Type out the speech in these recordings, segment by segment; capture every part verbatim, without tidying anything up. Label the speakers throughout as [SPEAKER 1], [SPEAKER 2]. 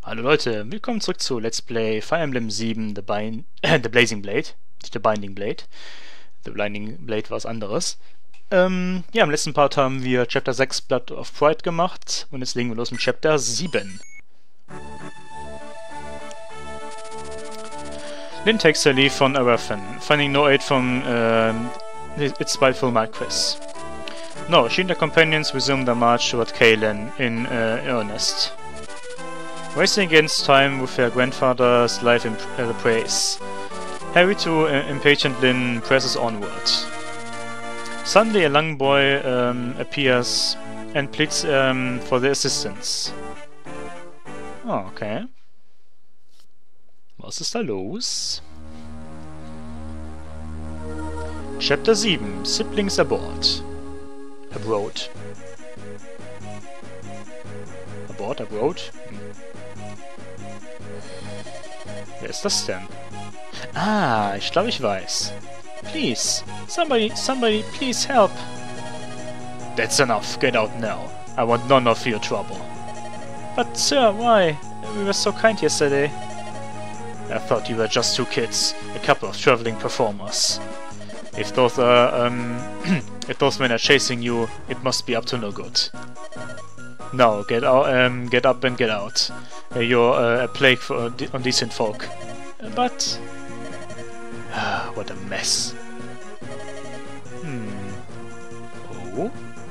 [SPEAKER 1] Hallo Leute, willkommen zurück zu Let's Play Fire Emblem sieben The, Bind äh, The Blazing Blade, nicht The Binding Blade. The Blinding Blade war was anderes. Ähm, ja, im letzten Part haben wir Chapter sechs Blood of Pride gemacht und jetzt legen wir los mit Chapter sieben. Lyn takes her leave von Arathan, finding no aid from um, its spiteful Marquis. No, she and her companions resume their march toward Caelan in uh, earnest. Racing against time with her grandfather's life in uh, praise. Harry too, uh, impatient Lyn, presses onward. Suddenly a young boy um, appears and pleads um, for their assistance. Oh, okay. Was ist da los? Chapter sieben. Siblings aboard. Abroad. Aboard, abroad? Hm. Wer ist das denn? Ah, ich glaube, ich weiß. Please, somebody, somebody, please help. That's enough, get out now. I want none of your trouble. But sir, why? We were so kind yesterday. I thought you were just two kids, a couple of traveling performers. If those are, um, if those men are chasing you, it must be up to no good. Now, get out, um, get up and get out. Uh, you're uh, a plague for uh, de undecent folk. Uh, but... Ah, what a mess. Hmm. Oh?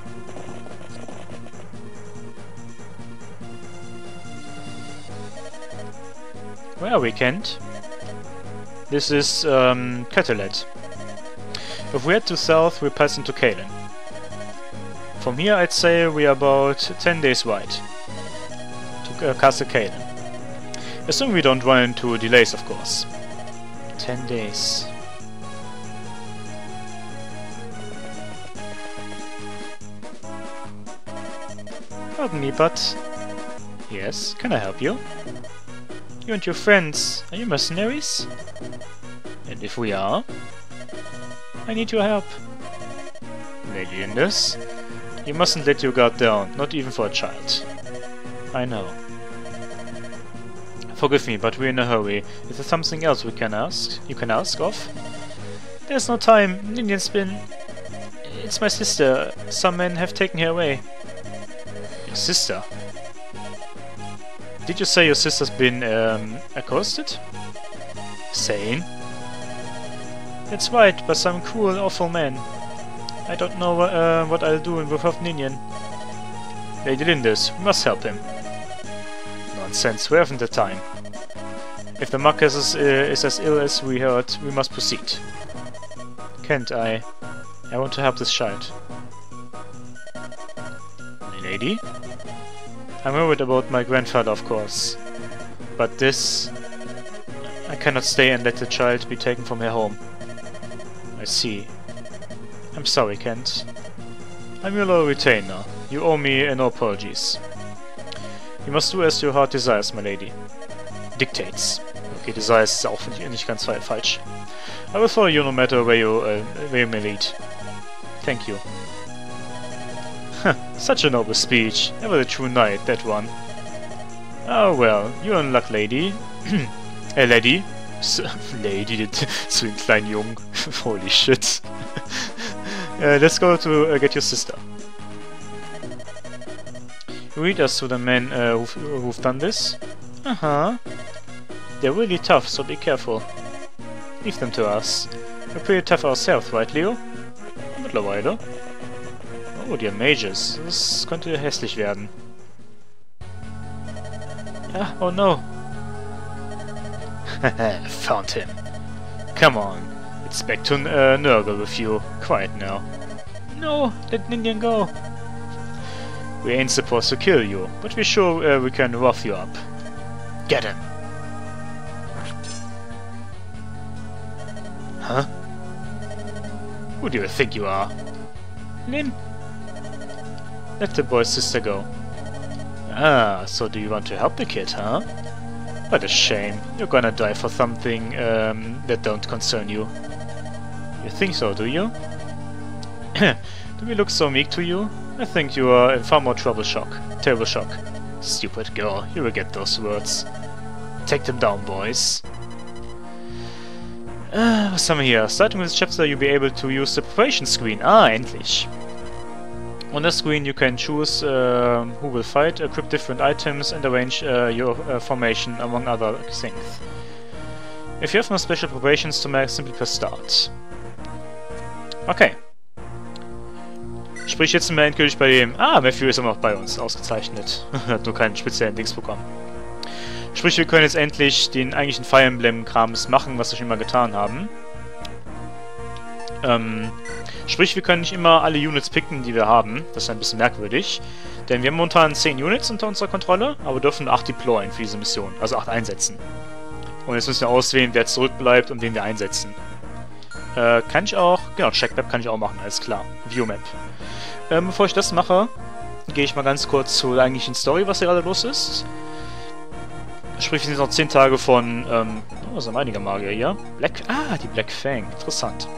[SPEAKER 1] Where are we, Kent? This is, um, Catalet. If we head to south, we pass into Caelan. From here, I'd say we are about ten days ride to uh, Castle Caelan. Assuming we don't run into delays, of course. Ten days. Pardon me, but... Yes, can I help you? You and your friends, are you mercenaries? And if we are, I need your help. Lady Indus, you mustn't let your guard down, not even for a child. I know. Forgive me, but we're in a hurry. Is there something else we can ask? You can ask of? There's no time. Ninian's been... It's my sister. Some men have taken her away. Your sister? Did you say your sister's been, um, accosted? Sane? That's right, by some cruel, awful man. I don't know uh, what I'll do without Ninian. Lady Lindis, we must help him. Nonsense, we haven't the time. If the Marquess is, uh, is as ill as we heard, we must proceed. Can't I? I want to help this child. Lady? I'm worried about my grandfather, of course. But this... I cannot stay and let the child be taken from her home. I see. I'm sorry, Kent. I'm your loyal retainer. You owe me uh, no apologies. You must do as your heart desires, my lady. Dictates. Okay, desires ist auch nicht, nicht ganz falsch. I will follow you no matter where you, uh, where you may lead. Thank you. Such a noble speech. Ever the true knight, that one. Oh well, you're in luck, lady. Äh, Lady? S lady, zu den kleinen Jungen. Holy shit. uh, let's go to uh, get your sister. Read us to the men uh, who've, who've done this. Uh-huh. They're really tough, so be careful. Leave them to us. We're pretty tough ourselves, right, Leo? Mittlerweile. Oh, die haben Mages. Das könnte hässlich werden. Ah, oh no. Found him. Come on. It's back to uh, Nurgle with you. Quiet now. No, let Ninian go. We ain't supposed to kill you, but we're sure uh, we can rough you up. Get him! Huh? Who do you think you are? Lyn? Let the boy's sister go. Ah, so do you want to help the kid, huh? What a shame. You're gonna die for something um, that don't concern you. You think so, do you? Do we look so meek to you? I think you are in far more trouble shock. Terrible shock. Stupid girl, you will get those words. Take them down, boys. Äh, was haben wir hier? Starting with this chapter, you'll be able to use the preparation screen. Ah, endlich. On the screen, you can choose uh, who will fight, equip different items, and arrange uh, your uh, formation, among other things. If you have no special preparations to make, simply press Start. Okay. Sprich, jetzt sind wir endgültig bei dem... Ah, Matthew ist immer noch bei uns. Ausgezeichnet. Hat nur keinen speziellen Dings bekommen. Sprich, wir können jetzt endlich den eigentlichen Fire Emblem-Krams machen, was wir schon immer getan haben. Ähm... Sprich, wir können nicht immer alle Units picken, die wir haben. Das ist ein bisschen merkwürdig. Denn wir haben momentan zehn Units unter unserer Kontrolle, aber dürfen acht deployen für diese Mission. Also acht einsetzen. Und jetzt müssen wir auswählen, wer zurückbleibt und wen wir einsetzen. Äh, kann ich auch... Genau, Checkmap kann ich auch machen, alles klar. Viewmap. Ähm, bevor ich das mache, gehe ich mal ganz kurz zur eigentlichen Story, was hier gerade los ist. Sprich, wir sind noch zehn Tage von... Ähm, oh, was haben einige Magier hier? Black... Ah, die Black Fang. Interessant.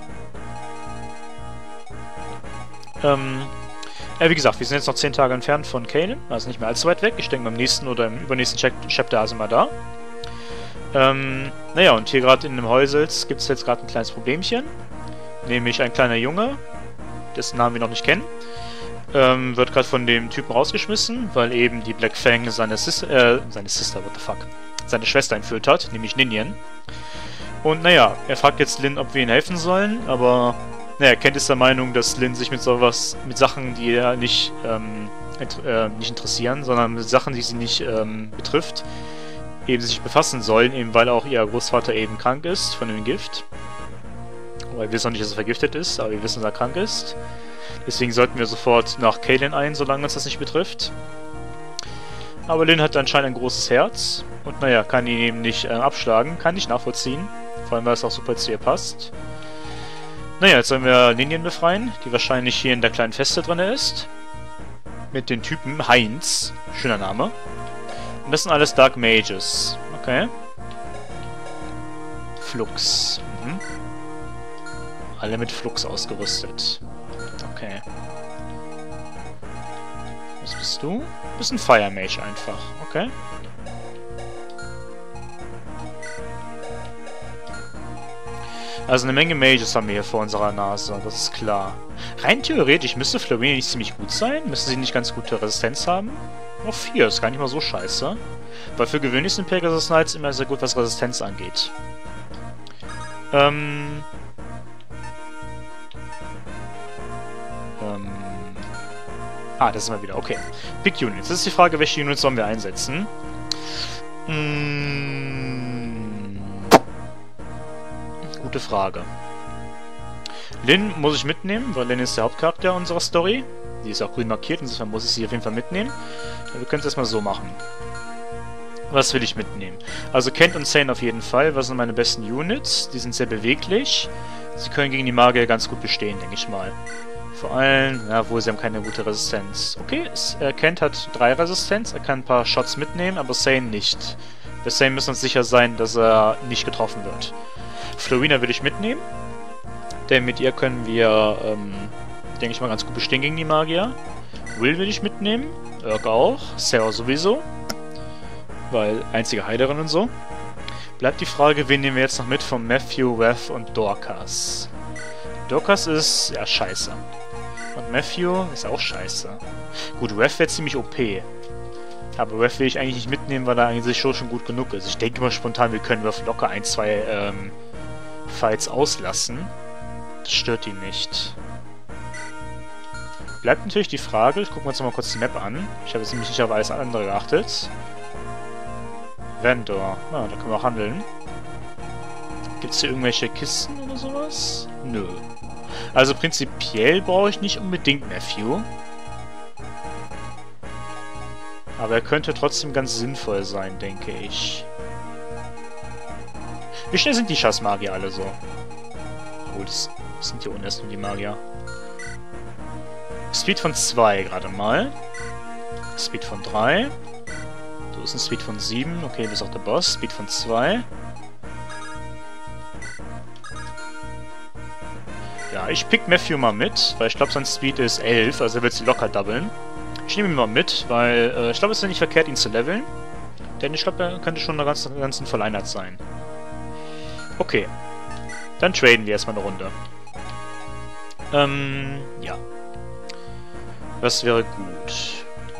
[SPEAKER 1] Ähm, ja, wie gesagt, wir sind jetzt noch zehn Tage entfernt von Caelin, also nicht mehr allzu weit weg. Ich denke, beim nächsten oder im übernächsten Chapter sind wir da. Ähm, naja, und hier gerade in dem Häusels gibt es jetzt gerade ein kleines Problemchen. Nämlich ein kleiner Junge, dessen Namen wir noch nicht kennen, ähm, wird gerade von dem Typen rausgeschmissen, weil eben die Black Fang seine Sister, äh, seine Sister, what the fuck, seine Schwester entführt hat, nämlich Ninian. Und naja, er fragt jetzt Lyn, ob wir ihm helfen sollen, aber... Naja, Kent ist der Meinung, dass Lyn sich mit sowas, mit Sachen, die er nicht, ähm, int äh, nicht interessieren, sondern mit Sachen, die sie nicht ähm, betrifft, eben sich befassen sollen, eben weil auch ihr Großvater eben krank ist von dem Gift. Weil wir wissen noch nicht, dass er vergiftet ist, aber wir wissen, dass er krank ist. Deswegen sollten wir sofort nach Caelin ein, solange uns das nicht betrifft. Aber Lyn hat anscheinend ein großes Herz und naja, kann ihn eben nicht äh, abschlagen, kann ich nachvollziehen, vor allem weil es auch super zu ihr passt. Naja, jetzt sollen wir Ninian befreien, die wahrscheinlich hier in der kleinen Feste drin ist. Mit den Typen Heinz. Schöner Name. Und das sind alles Dark Mages. Okay. Flux. Mhm. Alle mit Flux ausgerüstet. Okay. Was bist du? Du bist ein Fire Mage einfach. Okay. Also eine Menge Mages haben wir hier vor unserer Nase, das ist klar. Rein theoretisch müsste Florina nicht ziemlich gut sein. Müsste sie nicht ganz gute Resistenz haben? Noch vier, ist gar nicht mal so scheiße. Weil für gewöhnlich sind Pegasus Knights immer sehr gut, was Resistenz angeht. Ähm... Ähm... Ah, das ist mal wieder, okay. Pick Units. Das ist die Frage, welche Units sollen wir einsetzen? Mmh... Gute Frage. Lyn muss ich mitnehmen, weil Lyn ist der Hauptcharakter unserer Story. Die ist auch grün markiert, insofern muss ich sie auf jeden Fall mitnehmen. Ja, wir können es erstmal so machen. Was will ich mitnehmen? Also Kent und Zane auf jeden Fall. Was sind meine besten Units? Die sind sehr beweglich. Sie können gegen die Magier ganz gut bestehen, denke ich mal. Vor allem, ja, wohl sie haben keine gute Resistenz. Okay, es, äh, Kent hat drei Resistenz, er kann ein paar Shots mitnehmen, aber Zane nicht. Bei Zane müssen wir uns sicher sein, dass er nicht getroffen wird. Florina will ich mitnehmen, denn mit ihr können wir, ähm, denke ich mal, ganz gut bestehen gegen die Magier. Will will ich mitnehmen, Urk auch, Sarah sowieso, weil einzige Heilerin und so. Bleibt die Frage, wen nehmen wir jetzt noch mit von Matthew, Wrath und Dorcas. Dorcas ist, ja, scheiße. Und Matthew ist auch scheiße. Gut, Wrath wäre ziemlich O P. Aber Wrath will ich eigentlich nicht mitnehmen, weil er eigentlich schon, schon gut genug ist. Ich denke mal spontan, wir können Wrath locker ein, zwei ähm, Fights auslassen. Das stört ihn nicht. Bleibt natürlich die Frage, ich gucke mir jetzt noch mal kurz die Map an. Ich habe jetzt nämlich nicht auf alles andere geachtet. Vendor. Ah, da können wir auch handeln. Gibt es hier irgendwelche Kisten oder sowas? Nö. Also prinzipiell brauche ich nicht unbedingt Matthew. Aber er könnte trotzdem ganz sinnvoll sein, denke ich. Wie schnell sind die Schassmagier alle so? Oh, das sind hier unten erst nur die Magier. Speed von zwei gerade mal. Speed von drei. So ist ein Speed von sieben. Okay, das ist auch der Boss. Speed von zwei. Ja, ich pick Matthew mal mit, weil ich glaube, sein Speed ist elf, also er wird sie locker doublen. Ich nehme ihn mal mit, weil äh, ich glaube, es ist ja nicht verkehrt, ihn zu leveln. Denn ich glaube, er könnte schon eine ganz, ganz sinnvolle Einheit sein. Okay. Dann traden wir erstmal eine Runde. Ähm, ja. Das wäre gut.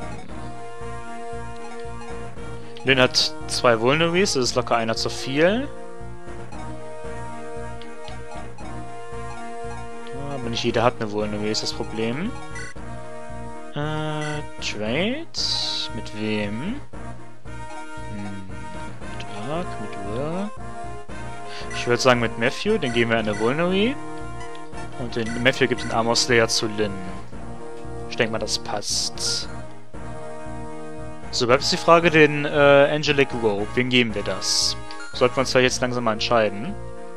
[SPEAKER 1] Lynn hat zwei Vulneraries, das ist locker einer zu viel. Ja, aber nicht jeder hat eine Vulnerary, ist das Problem. Äh, Trade? Mit wem? Hm, mit Ark, mit Will. Ich würde sagen mit Matthew, den geben wir eine Vulnerary. Und den Matthew gibt den Armor Slayer zu Lynn. Ich denke mal, das passt. So, bleibt jetzt die Frage, den äh, Angelic Robe. Wen geben wir das? Sollten wir uns da jetzt langsam mal entscheiden.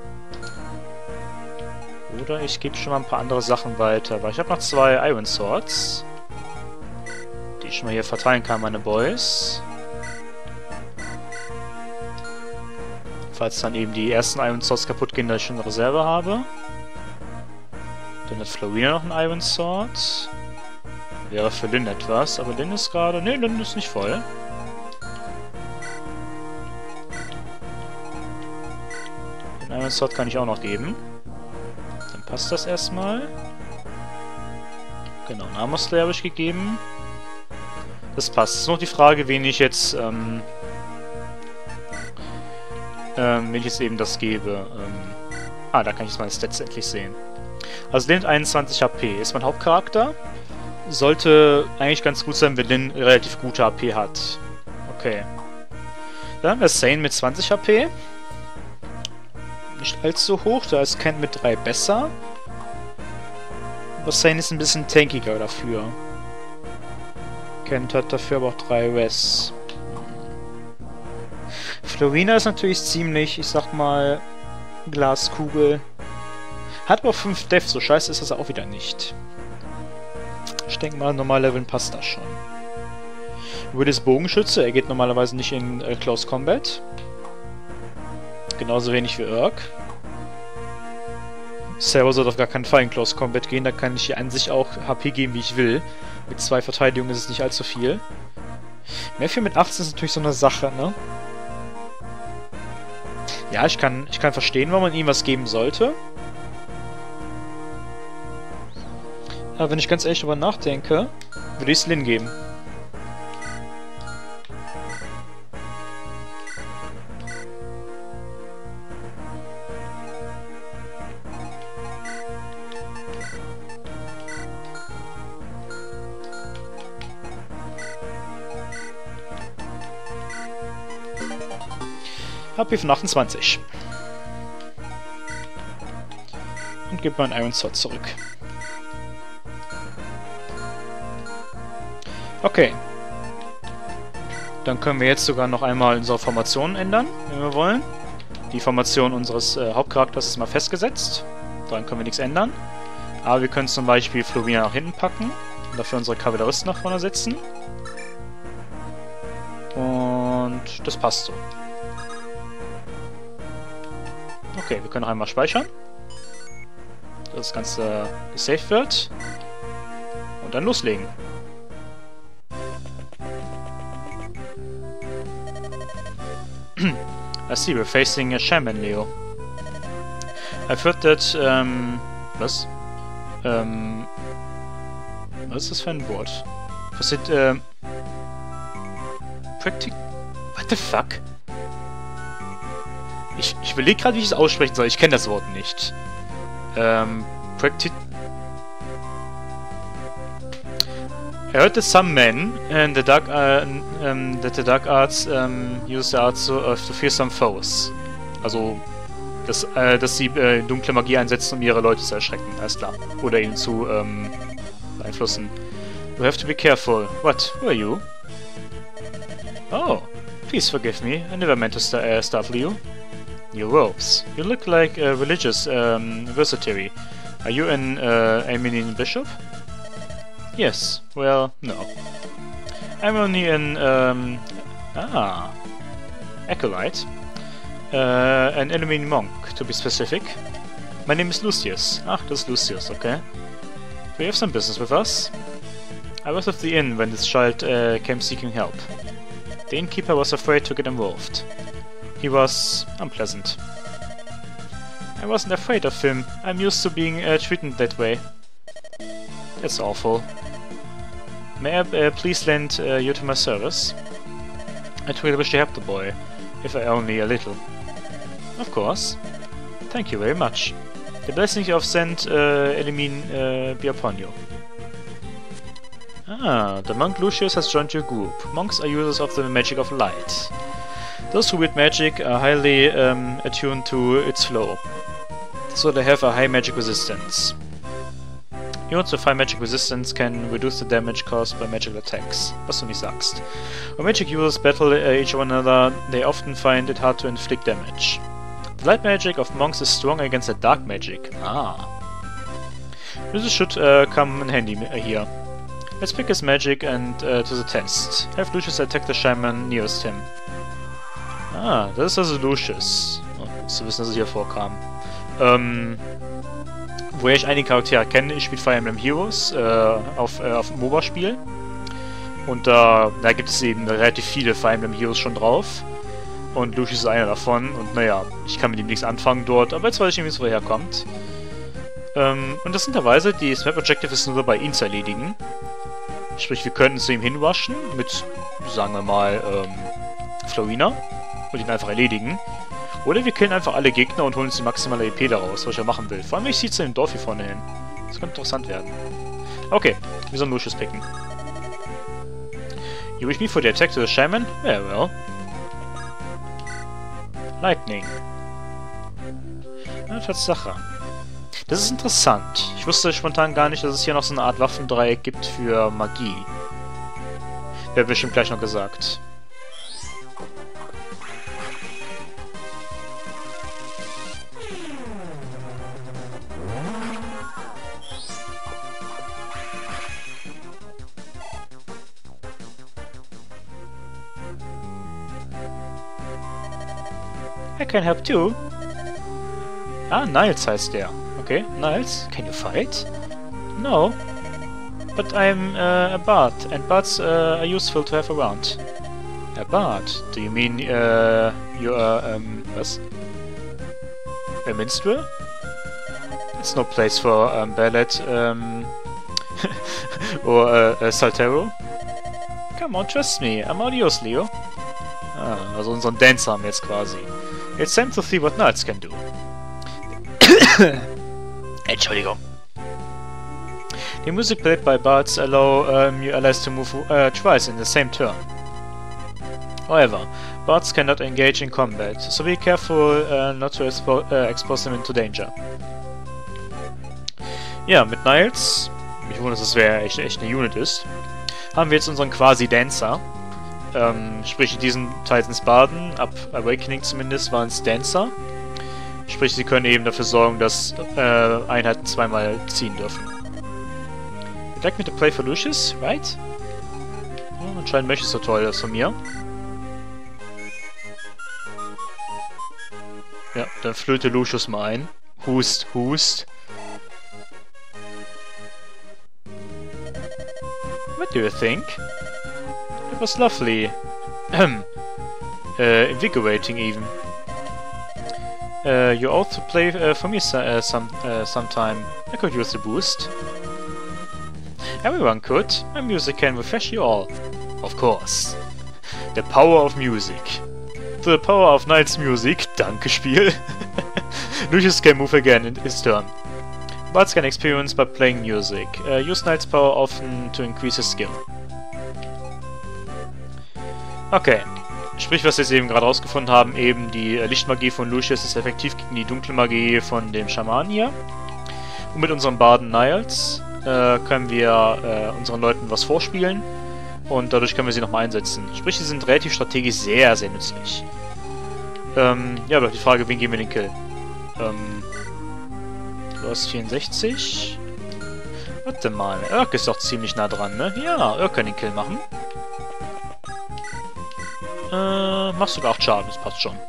[SPEAKER 1] Oder ich gebe schon mal ein paar andere Sachen weiter. Weil ich habe noch zwei Iron Swords. Die ich schon mal hier verteilen kann, meine Boys. Falls dann eben die ersten Iron Swords kaputt gehen, dass ich schon eine Reserve habe. Dann hat Florina noch einen Iron Sword. Wäre für Lynn etwas, aber Lynn ist gerade... Ne, Lynn ist nicht voll. Den Iron Sword kann ich auch noch geben. Dann passt das erstmal. Genau, einen Armor Slayer habe ich gegeben. Das passt. Es ist noch die Frage, wen ich jetzt... Ähm, ähm, wen ich jetzt eben das gebe. Ähm, ah, da kann ich jetzt meine Stats endlich sehen. Also Lynn hat einundzwanzig H P. Ist mein Hauptcharakter. Sollte eigentlich ganz gut sein, wenn Lynn relativ gute H P hat. Okay. Dann haben wir Zane mit zwanzig H P. Nicht allzu hoch, da ist Kent mit drei besser. Aber Zane ist ein bisschen tankiger dafür. Kent hat dafür aber auch drei Res. Florina ist natürlich ziemlich, ich sag mal, Glaskugel. Hat aber fünf Def, so scheiße ist das auch wieder nicht. Ich denke mal, normal Leveln passt das schon. Will ist Bogenschütze, er geht normalerweise nicht in äh, Close Combat. Genauso wenig wie Urk. Selber sollte auf gar keinen Fall in Close Combat gehen, da kann ich hier an sich auch H P geben, wie ich will. Mit zwei Verteidigungen ist es nicht allzu viel. Matthew mit achtzehn ist natürlich so eine Sache, ne? Ja, ich kann, ich kann verstehen, warum man ihm was geben sollte. Aber wenn ich ganz ehrlich darüber nachdenke, würde ich es Lynn geben. H P von achtundzwanzig. Und gebe meinen Iron Sword zurück. Okay. Dann können wir jetzt sogar noch einmal unsere Formation ändern, wenn wir wollen. Die Formation unseres äh, Hauptcharakters ist mal festgesetzt. Daran können wir nichts ändern. Aber wir können zum Beispiel Florina nach hinten packen und dafür unsere Kavalleristen nach vorne setzen. Und das passt so. Okay, wir können noch einmal speichern. Dass das Ganze gesaved wird. Und dann loslegen. I see, we're facing a shaman, Leo. I've heard that, um... Was? Ähm... Was ist das für ein Wort? Was ist, ähm... Practic... What the fuck? Ich, ich überlege gerade, wie ich es aussprechen soll. Ich kenne das Wort nicht. Ähm... Practic... I heard that some men in the dark, uh, um, that the dark arts um, use the arts to, uh, to fear some foes. Also, dass, äh, dass sie äh, dunkle Magie einsetzen, um ihre Leute zu erschrecken. Alles klar. Oder ihnen zu ähm, beeinflussen. You have to be careful. What? Who are you? Oh, please forgive me. I never meant to st uh, startle you. Your robes. You look like a religious um, versatary. Are you an uh, Armenian bishop? Yes, well, no. I'm only an, um... Ah... Acolyte. Uh, an enemy monk, to be specific. My name is Lucius. Ah, das ist Lucius, okay. Do you have some business with us? I was at the inn when this child uh, came seeking help. The innkeeper was afraid to get involved. He was unpleasant. I wasn't afraid of him. I'm used to being uh, treated that way. That's awful. May I uh, please lend uh, you to my service? I really wish to help the boy, if I only a little. Of course. Thank you very much. The blessings you have sent, uh, Elimine, uh, be upon you. Ah, the monk Lucius has joined your group. Monks are users of the magic of light. Those who wield magic are highly um, attuned to its flow, so they have a high magic resistance. Units with high magic resistance can reduce the damage caused by magical attacks, was du nicht sagst. When magic users battle uh, each one another, they often find it hard to inflict damage. The light magic of monks is strong against the dark magic. Ah. This should uh, come in handy here. Let's pick his magic and uh, to the test. Have Lucius attack the shaman nearest him. Ah, das ist also Lucius. Oh, zu wissen, dass er hier vorkam. Ähm... Woher ich einige Charaktere kenne, ich spiele Fire Emblem Heroes äh, auf, äh, auf dem MOBA-Spiel. Und da, da gibt es eben relativ viele Fire Emblem Heroes schon drauf. Und Lucius ist einer davon. Und naja, ich kann mit ihm nichts anfangen dort, aber jetzt weiß ich irgendwie, wo er herkommt. Ähm, und interessanterweise, die Map Objective ist nur dabei, ihn zu erledigen. Sprich, wir könnten zu ihm hinrushen mit, sagen wir mal, ähm, Florina und ihn einfach erledigen. Oder wir killen einfach alle Gegner und holen uns die maximale E P daraus, was ich ja machen will. Vor allem, ich ziehe zu dem Dorf hier vorne hin. Das könnte interessant werden. Okay, wir sollen Lucius picken. You wish me for the attack to the shaman? Very well. Lightning. Ja, Tatsache. Das ist interessant. Ich wusste spontan gar nicht, dass es hier noch so eine Art Waffendreieck gibt für Magie. Wäre bestimmt gleich noch gesagt. I can help too. Ah, Niles heißt der. Okay, Niles, can you fight? No. But I'm uh, a bard, and bards uh, are useful to have around. A bard? Do you mean uh, you are, um, was? A minstrel? It's no place for um, ballet, um, or uh, a saltero. Come on, trust me, I'm all yours, Leo. Ah, also unseren Dancer haben wir jetzt quasi. It's time to see what Niles can do. Entschuldigung. The music played by bards allow um, your allies to move uh, twice in the same turn. However, bards cannot engage in combat, so be careful uh, not to expo uh, expose them into danger. Ja, mit Niles, mich wundert, dass es echt, echt eine Unit ist, haben wir jetzt unseren Quasi-Dancer. Ähm, sprich, in diesem Teil sind es Barden, ab Awakening zumindest waren es Dancer. Sprich, sie können eben dafür sorgen, dass äh, Einheiten zweimal ziehen dürfen. You'd like me to play for Lucius, right? Oh, anscheinend möchtest du toll das von mir. Ja, dann flöte Lucius mal ein. Hust, hust. What do you think? It was lovely. Ahem. Uh, invigorating even. Uh, you ought to play uh, for me so, uh, some uh, sometime. I could use a boost. Everyone could. My music can refresh you all. Of course. The power of music. To the power of Niles' music. Danke, Spiel. Lucius can move again in his turn. Bards can experience by playing music. Uh, use Niles' power often to increase his skill. Okay. Sprich, was wir jetzt eben gerade rausgefunden haben, eben die äh, Lichtmagie von Lucius ist effektiv gegen die dunkle Magie von dem Schamanen hier. Und mit unserem Barden Niles äh, können wir äh, unseren Leuten was vorspielen und dadurch können wir sie nochmal einsetzen. Sprich, sie sind relativ strategisch sehr, sehr nützlich. Ähm, ja, doch die Frage, wen geben wir den Kill? Ähm, du hast vierundsechzig. Warte mal, Irk ist doch ziemlich nah dran, ne? Ja, Irk kann den Kill machen. Äh, machst sogar acht Schaden, das passt schon.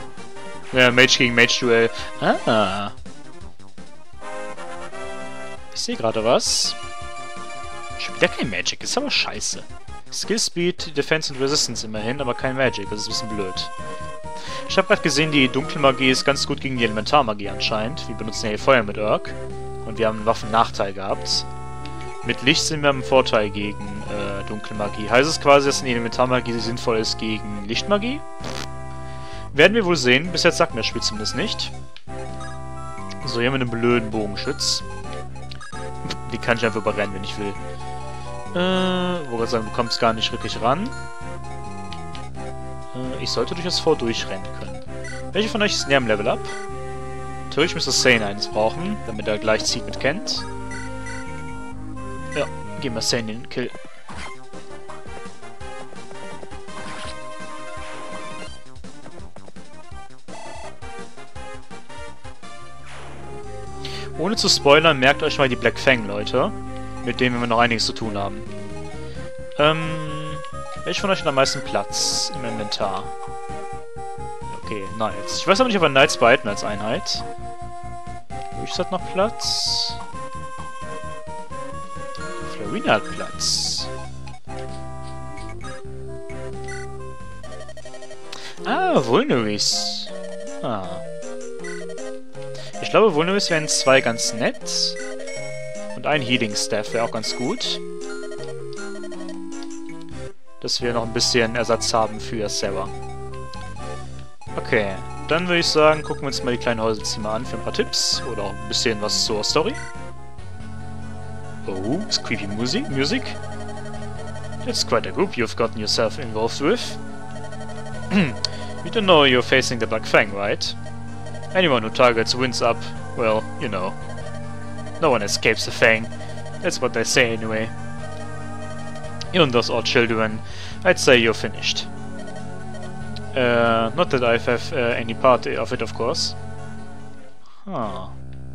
[SPEAKER 1] Ja, Mage gegen Mage Duell. Ah. Ich sehe gerade was. Schon wieder kein Magic, ist aber scheiße. Skill Speed, Defense und Resistance immerhin, aber kein Magic, das ist ein bisschen blöd. Ich habe gerade gesehen, die Dunkelmagie ist ganz gut gegen die Elementarmagie anscheinend. Wir benutzen ja hier Feuer mit Urk. Und wir haben einen Waffennachteil gehabt. Mit Licht sind wir im Vorteil gegen äh, Dunkelmagie. Heißt es quasi, dass eine Elementarmagie sinnvoll ist gegen Lichtmagie? Werden wir wohl sehen. Bis jetzt sagt mir das Spiel zumindest nicht. So, hier haben wir einen blöden Bogenschütz. Die kann ich einfach überrennen, wenn ich will. Äh, wo gerade sagen, du kommst gar nicht wirklich ran. Äh, ich sollte durchaus vor durchrennen können. Welche von euch ist näher am Level Up? Natürlich müsste Sane eins brauchen, damit er gleich zieht mit Kent. Ja, geben wir Sane den Kill. Ohne zu spoilern, merkt euch mal die Black Fang, Leute. Mit denen wir noch einiges zu tun haben. Ähm, welche von euch hat am meisten Platz im Inventar? Okay, Knights. Ich weiß aber nicht, ob wir Knights behalten als Einheit. Durchs hat noch Platz. Florina hat Platz. Ah, Vulneris. Ah. Ich glaube, Vulneris wären zwei ganz nett. Und ein Healing Staff wäre auch ganz gut. Dass wir noch ein bisschen Ersatz haben für Sarah. Okay, dann würde ich sagen, gucken wir uns mal die kleinen Häuserzimmer an für ein paar Tipps. Oder auch ein bisschen was zur Story. Oh, it's creepy music. music. That's quite a group you've gotten yourself involved with. You don't know you're facing the Black Fang, right? Anyone who targets wins up, well, you know. No one escapes the Fang. That's what they say anyway. You and those odd children, I'd say you're finished. Uh, not that I have uh, any part of it, of course. Huh.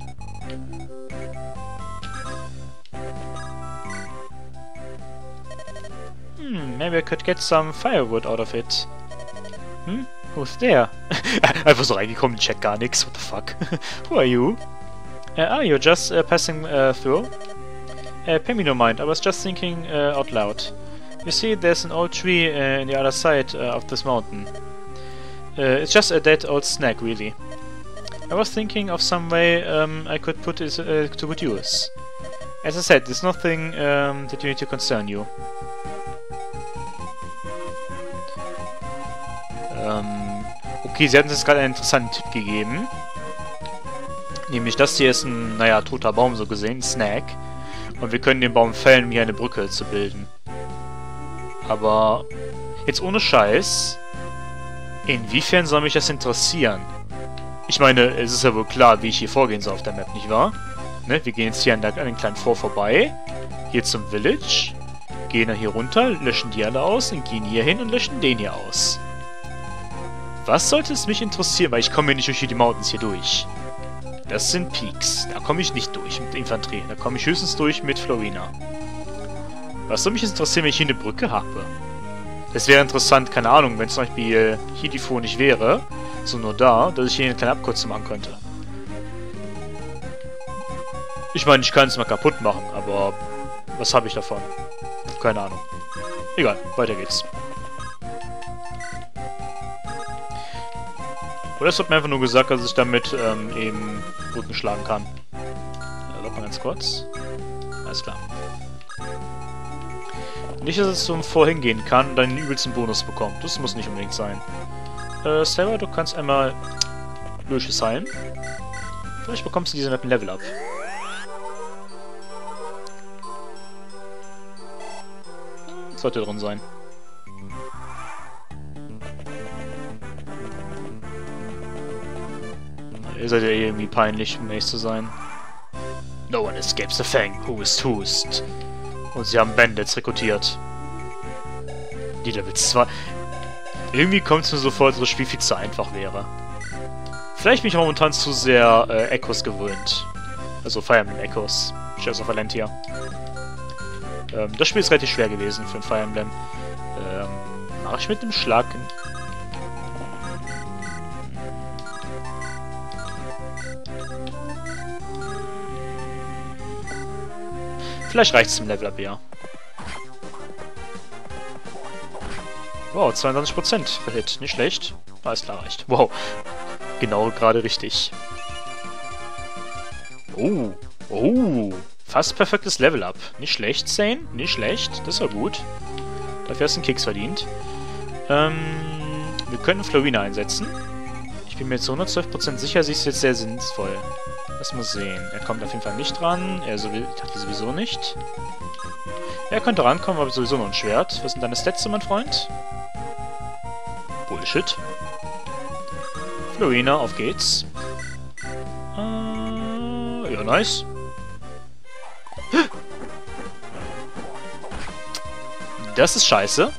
[SPEAKER 1] Hmm, maybe I could get some firewood out of it. Hmm? Who's there? Einfach so reingekommen, check gar nix. What the fuck? Who are you? Uh, ah, you're just uh, passing uh, through? Uh, pay me no mind, I was just thinking uh, out loud. You see, there's an old tree uh, on the other side uh, of this mountain. Uh, it's just a dead old snag, really. I was thinking of some way um, I could put it uh, to good use. As I said, there's nothing um, that you need to concern you. Ähm, okay, sie hat uns jetzt gerade einen interessanten Tipp gegeben. Nämlich, das hier ist ein, naja, toter Baum so gesehen, ein Snag. Und wir können den Baum fällen, um hier eine Brücke zu bilden. Aber jetzt ohne Scheiß, inwiefern soll mich das interessieren? Ich meine, es ist ja wohl klar, wie ich hier vorgehen soll auf der Map, nicht wahr? Ne? Wir gehen jetzt hier an, der, an den kleinen Vor vorbei, hier zum Village, gehen dann hier runter, löschen die alle aus und gehen hier hin und löschen den hier aus. Was sollte es mich interessieren, weil ich komme hier nicht durch die Mountains hier durch. Das sind Peaks. Da komme ich nicht durch mit Infanterie. Da komme ich höchstens durch mit Florina. Was soll mich interessieren, wenn ich hier eine Brücke habe? Es wäre interessant, keine Ahnung, wenn zum Beispiel hier die Fuhr nicht wäre, so nur da, dass ich hier eine kleine Abkürzung machen könnte. Ich meine, ich kann es mal kaputt machen, aber was habe ich davon? Keine Ahnung. Egal, weiter geht's. Oder es hat mir einfach nur gesagt, dass ich damit ähm, eben Brücken schlagen kann. Ja, warte mal ganz kurz. Alles klar. Nicht, dass es zum Vorhin gehen kann und dann den übelsten Bonus bekommt. Das muss nicht unbedingt sein. Äh, Sarah, du kannst einmal Lucius heilen. Vielleicht bekommst du diese Map ein Level up. Sollte drin sein. Ihr seid ja irgendwie peinlich, um ehrlich zu sein. No one escapes the Fang. Who is whost? Und sie haben Bandits rekrutiert. Die Level zwei. Irgendwie kommt es mir so vor, als ob das Spiel viel zu einfach wäre. Vielleicht bin ich momentan zu sehr äh, Echos gewöhnt. Also Fire Emblem Echos. Shadows of Valentia. Ähm, das Spiel ist relativ schwer gewesen für ein Fire Emblem. Ähm, mache ich mit dem Schlag... Vielleicht reicht es zum Level-Up, ja. Wow, zweiundzwanzig Prozent für Hit. Nicht schlecht. Alles klar, reicht. Wow. Genau, gerade richtig. Oh. Oh. Fast perfektes Level-Up. Nicht schlecht, Zane. Nicht schlecht. Das war gut. Dafür hast du einen Keks verdient. Ähm, wir könnten Florina einsetzen. Ich bin mir jetzt zu hundertzwölf Prozent sicher, sie ist jetzt sehr sinnvoll. Lass mal sehen. Er kommt auf jeden Fall nicht dran. Er sowieso nicht. Er könnte rankommen, aber sowieso noch ein Schwert. Was sind deine Stats, mein Freund? Bullshit. Florina, auf geht's. Äh, ja, nice. Das ist scheiße.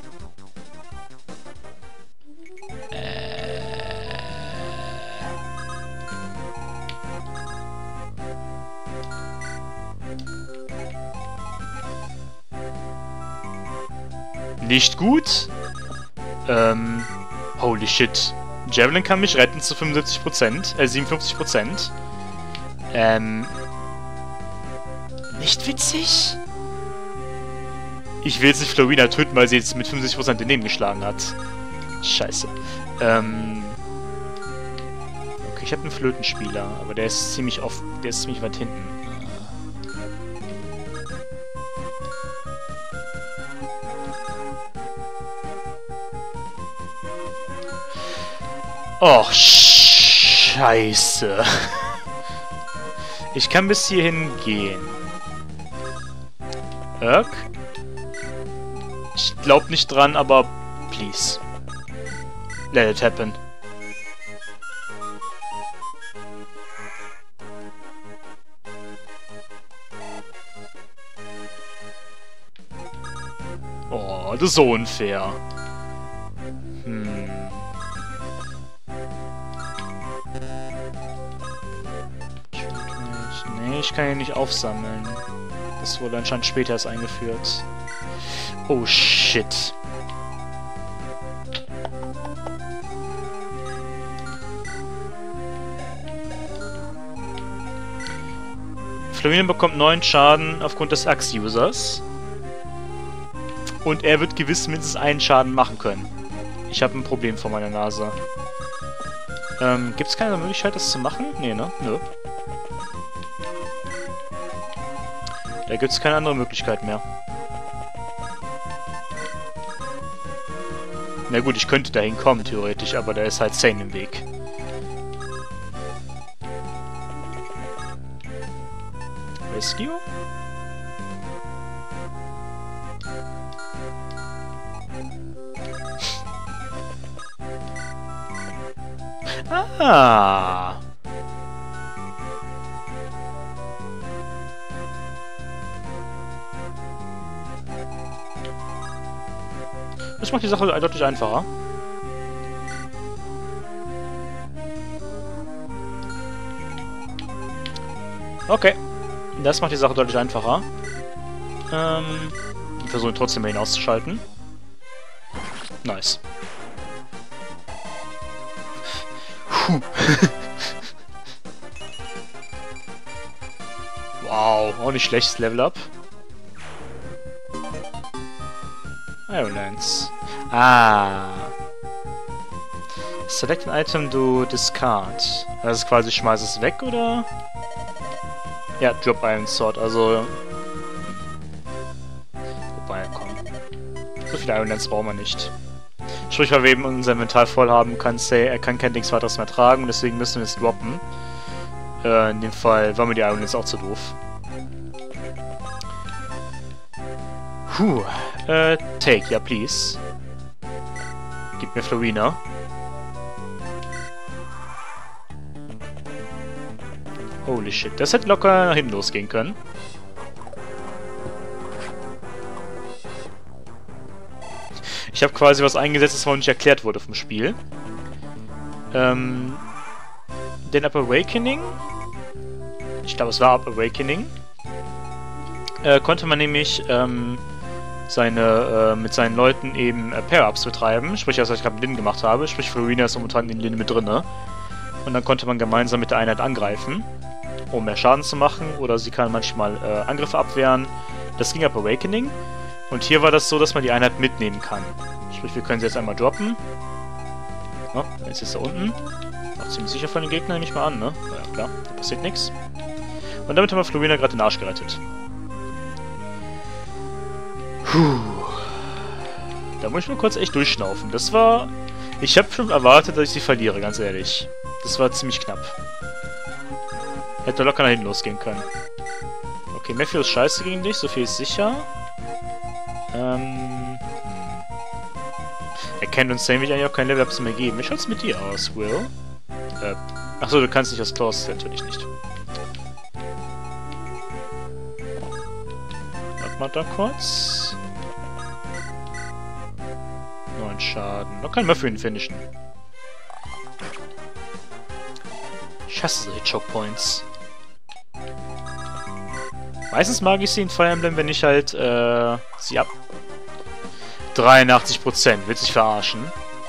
[SPEAKER 1] Nicht gut. Ähm, holy shit. Javelin kann mich retten zu fünfundsiebzig Prozent, äh, siebenundfünfzig Prozent. Ähm, nicht witzig? Ich will jetzt nicht Florina töten, weil sie jetzt mit fünfundsiebzig Prozent daneben geschlagen hat. Scheiße. Ähm, okay, ich habe einen Flötenspieler, aber der ist ziemlich oft, der ist ziemlich weit hinten. Och, scheiße. Ich kann bis hierhin gehen. Irk? Ich glaub nicht dran, aber please. Let it happen. Oh, das ist so unfair. Hm. Nee, ich kann ihn nicht aufsammeln. Das wurde anscheinend später erst eingeführt. Oh shit. Florina bekommt neun Schaden aufgrund des Axe-Users. Und er wird gewiss mindestens einen Schaden machen können. Ich habe ein Problem vor meiner Nase. Ähm, gibt es keine Möglichkeit, das zu machen? Nee, ne? Nö. Da gibt es keine andere Möglichkeit mehr. Na gut, ich könnte dahin kommen, theoretisch, aber da ist halt Zane im Weg. Rescue? Ah! Das macht die Sache deutlich einfacher. Okay. Das macht die Sache deutlich einfacher. Ähm, wir versuchen trotzdem mal ihn auszuschalten. Nice. Puh. Wow, auch nicht schlechtes Level-Up. Iron Lance. Ah. Select an item to discard. Das ist quasi, schmeiß es weg, oder? Ja, Drop Iron Sword, also... Wobei, komm. So viele Iron Lance brauchen wir nicht. Sprich, weil wir eben unser Inventar voll haben, kann Say, er kann kein Dings weiteres mehr tragen, deswegen müssen wir es droppen. Äh, in dem Fall war mir die Iron Lance auch zu doof. Puh. Äh, take, ja, please. Gib mir Florina. Holy shit, das hätte locker nach hinten losgehen können. Ich habe quasi was eingesetzt, das noch nicht erklärt wurde vom Spiel. Ähm, den Up Awakening, ich glaube es war Up Awakening, äh, konnte man nämlich, ähm, seine, äh, mit seinen Leuten eben äh, Pair-Ups betreiben, sprich, das, was ich gerade mit Lin gemacht habe, sprich, Florina ist momentan in Lin mit drinne. Und dann konnte man gemeinsam mit der Einheit angreifen. um mehr Schaden zu machen. Oder sie kann manchmal äh, Angriffe abwehren. Das ging ab Awakening. Und hier war das so, dass man die Einheit mitnehmen kann. Sprich, wir können sie jetzt einmal droppen. Oh, jetzt ist er unten. Auch ziemlich sicher von den Gegnern, nehme ich mal an, ne? Ja, klar, da passiert nichts. Und damit haben wir Florina gerade den Arsch gerettet. Puh. Da muss ich mal kurz echt durchschnaufen. Das war... Ich habe schon erwartet, dass ich sie verliere, ganz ehrlich. Das war ziemlich knapp. Hätte locker nach hinten losgehen können. Okay, Matthew ist scheiße gegen dich, so viel ist sicher. Ähm... Hm. Er kennt uns will ich eigentlich auch kein Level-Ups mehr geben. Wie schaut's mit dir aus, Will? Äh... Achso, du kannst nicht aus Claws, natürlich nicht. Warte mal da kurz. neun Schaden. Noch kann man für ihn finishen. Ich hasse solche Choke Points. Meistens mag ich sie in Fire Emblem, wenn ich halt, äh, sie ab... dreiundachtzig Prozent. Willst dich verarschen?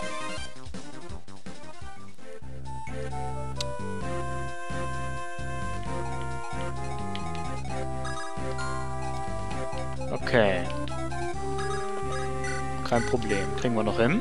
[SPEAKER 1] Okay. Kein Problem. Kriegen wir noch hin.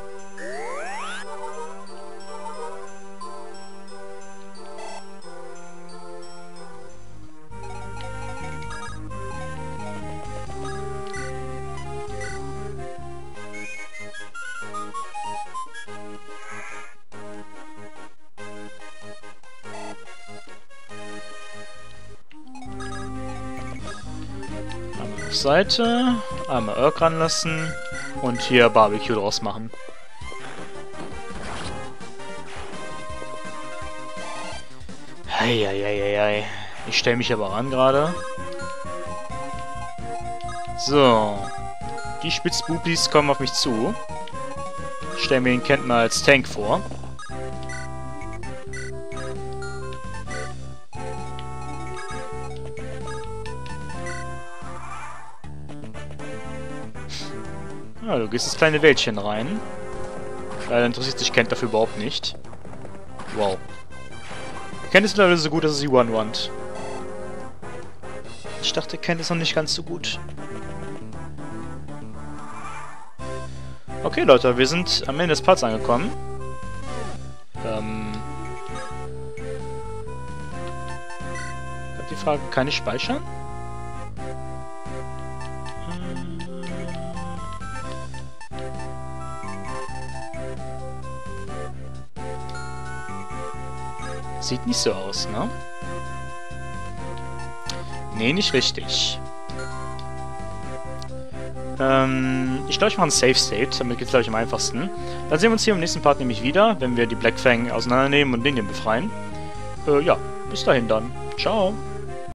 [SPEAKER 1] Einmal auf Seite, einmal Urk ranlassen und hier Barbecue draus machen. Heieieiei. Ich stelle mich aber ran gerade. So. Die Spitzbubis kommen auf mich zu. Ich stelle mir den Kent mal als Tank vor. Ja, du gehst ins kleine Wäldchen rein. Leider interessiert sich Kent dafür überhaupt nicht. Wow. Kent ist leider so gut, dass er sie one-want. Ich dachte, Kent ist noch nicht ganz so gut. Okay, Leute, wir sind am Ende des Parts angekommen. Ähm... Ich hab die Frage, kann ich speichern? Sieht nicht so aus, ne? Nee, nicht richtig. Ähm, ich glaube, ich mache einen Save State, damit geht es, glaube ich, am einfachsten. Dann sehen wir uns hier im nächsten Part nämlich wieder, wenn wir die Black Fang auseinandernehmen und Linien befreien. Äh, ja, bis dahin dann. Ciao.